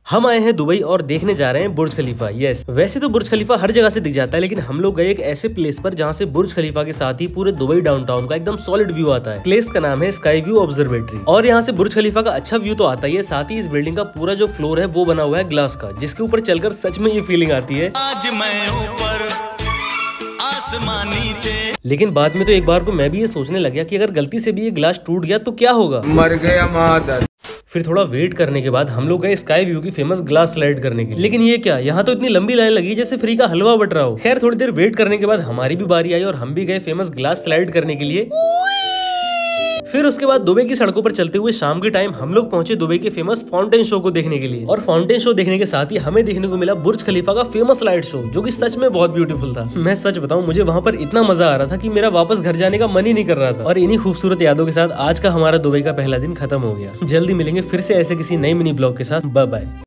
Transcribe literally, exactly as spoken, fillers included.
हम आए हैं दुबई और देखने जा रहे हैं बुर्ज खलीफा। यस, वैसे तो बुर्ज खलीफा हर जगह से दिख जाता है, लेकिन हम लोग गए एक ऐसे प्लेस पर जहाँ से बुर्ज खलीफा के साथ ही पूरे दुबई डाउनटाउन का एकदम सॉलिड व्यू आता है। प्लेस का नाम है स्काई व्यू ऑब्जर्वेटरी और यहाँ से बुर्ज खलीफा का अच्छा व्यू तो आता ही है, साथ ही इस बिल्डिंग का पूरा जो फ्लोर है वो बना हुआ है ग्लास का, जिसके ऊपर चलकर सच में ये फीलिंग आती है आज मैं ऊपर आसमान नीचे। लेकिन बाद में तो एक बार को मैं भी ये सोचने लग गया कि अगर गलती से भी ये ग्लास टूट गया तो क्या होगा, मर गया मादर। फिर थोड़ा वेट करने के बाद हम लोग गए स्काई व्यू की फेमस ग्लास स्लाइड करने के लिए। लेकिन ये क्या, यहाँ तो इतनी लंबी लाइन लगी जैसे फ्री का हलवा बट रहा हो। खैर थोड़ी देर वेट करने के बाद हमारी भी बारी आई और हम भी गए फेमस ग्लास स्लाइड करने के लिए। फिर उसके बाद दुबई की सड़कों पर चलते हुए शाम के टाइम हम लोग पहुंचे दुबई के फेमस फाउंटेन शो को देखने के लिए। और फाउंटेन शो देखने के साथ ही हमें देखने को मिला बुर्ज खलीफा का फेमस लाइट शो, जो कि सच में बहुत ब्यूटीफुल था। मैं सच बताऊं, मुझे वहां पर इतना मजा आ रहा था कि मेरा वापस घर जाने का मन ही नहीं कर रहा था। और इन्हीं खूबसूरत यादों के साथ आज का हमारा दुबई का पहला दिन खत्म हो गया। जल्दी मिलेंगे फिर से ऐसे किसी नई मिनी ब्लॉग के साथ। Bye bye.